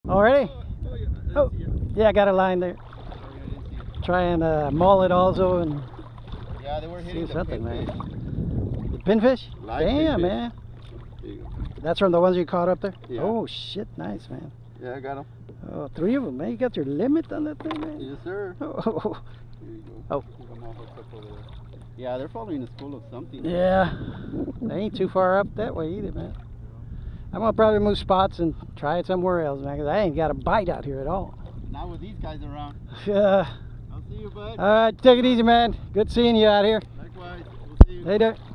Already? Oh, yeah, I Oh, didn't see it. yeah, I got a line there. Sorry, I didn't see it. Try and maul it also and Yeah, they were hitting see the something, pinfish. man. The pinfish? Live Damn, pinfish. man. There you go. That's from the ones you caught up there? Yeah. Oh, shit, nice, man. Yeah, I got them. Oh, 3 of them, man. You got your limit on that thing, man? Yes, sir. Oh, Here you go. Oh. Keep 'em all hooked up over there. Yeah, they're following the school of something. yeah. They ain't too far up that way either, man. I'm gonna probably move spots and try it somewhere else, man, because I ain't got a bite out here at all. Not with these guys around. Yeah. I'll see you, bud. All right, take it easy, man. Good seeing you out here. Likewise. We'll see you. Later.